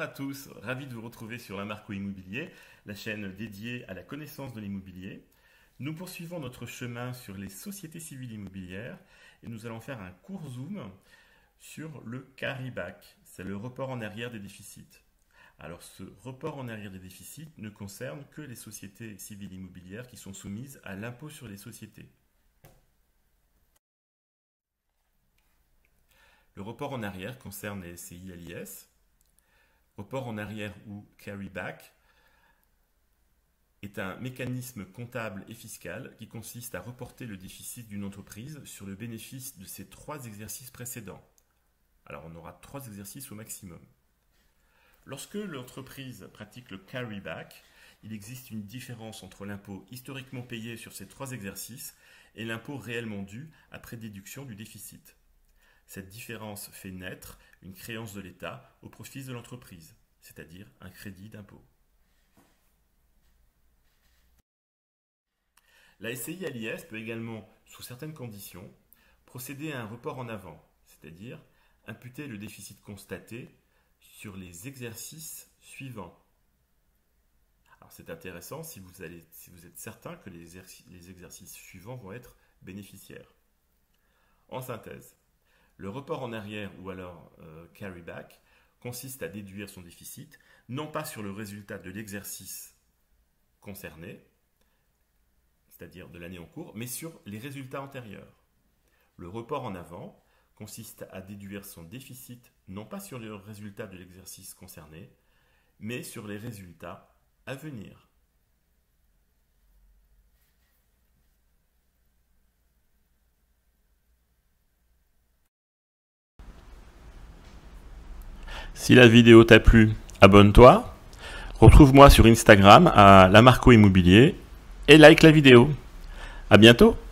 à tous, ravi de vous retrouver sur Lamarco Immobilier, la chaîne dédiée à la connaissance de l'immobilier. Nous poursuivons notre chemin sur les sociétés civiles immobilières et nous allons faire un court zoom sur le carry-back, c'est le report en arrière des déficits. Alors ce report en arrière des déficits ne concerne que les sociétés civiles immobilières qui sont soumises à l'impôt sur les sociétés. Le report en arrière concerne les SCI à l'IS. Report en arrière ou carry-back est un mécanisme comptable et fiscal qui consiste à reporter le déficit d'une entreprise sur le bénéfice de ses 3 exercices précédents. Alors on aura 3 exercices au maximum. Lorsque l'entreprise pratique le carry-back, il existe une différence entre l'impôt historiquement payé sur ces 3 exercices et l'impôt réellement dû après déduction du déficit. Cette différence fait naître une créance de l'État au profit de l'entreprise, c'est-à-dire un crédit d'impôt. La SCI à l'IS peut également, sous certaines conditions, procéder à un report en avant, c'est-à-dire imputer le déficit constaté sur les exercices suivants. Alors c'est intéressant si vous êtes certain que les exercices suivants vont être bénéficiaires. En synthèse, le report en arrière ou alors carry-back consiste à déduire son déficit, non pas sur le résultat de l'exercice concerné, c'est-à-dire de l'année en cours, mais sur les résultats antérieurs. Le report en avant consiste à déduire son déficit, non pas sur le résultat de l'exercice concerné, mais sur les résultats à venir. Si la vidéo t'a plu, abonne-toi, retrouve-moi sur Instagram à Lamarco Immobilier et like la vidéo. À bientôt!